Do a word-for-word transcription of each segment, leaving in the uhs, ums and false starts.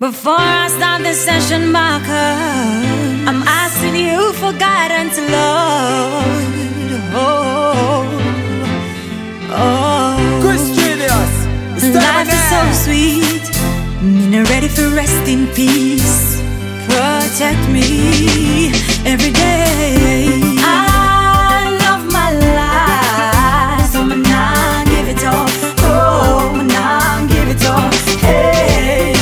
Before I start this session, Marker, I'm asking you for guidance, Lord. Oh, oh. Good Studios. Life is so sweet, and I'm ready for rest in peace. Protect me every day. I love my life, so I'm not give it all. Oh, I'm not give it all. Hey,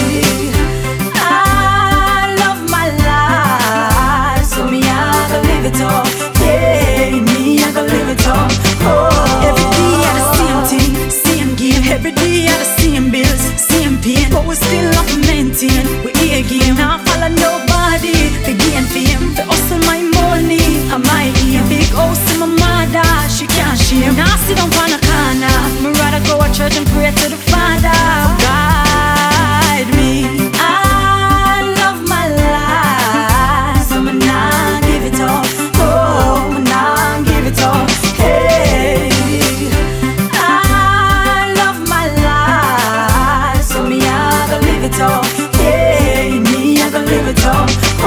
I love my life, so me I gonna live it all. Yeah, me I gonna live it all. Oh, every day I the same thing, same game. Every day I the same bills, same pain, but we still love to maintain. We here again, now follow nobody. The gain fame, the hustle my money. I might aim big house to my mother, she can't shame. Now I sit down on a corner, me rather go to church and pray to the Father. Guide me. I love my life, so me nah give it all. Oh, me nah give it all. Hey, I love my life, so me I gonna live it all. Hey, me I gonna live it all.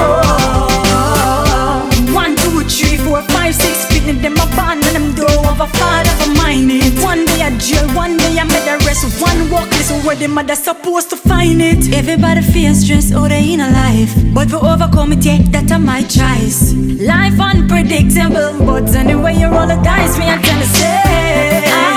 Oh, one, two, three, four, five, six, fitting them up on and them do over father for mine it. One day I jail, one day I made a rest. One walk is where the mother supposed to find it. Everybody feels stress, oh they in a life, but for overcome it, yeah, that are my choice. Life unpredictable, but anyway you roll the dice, me I tell you say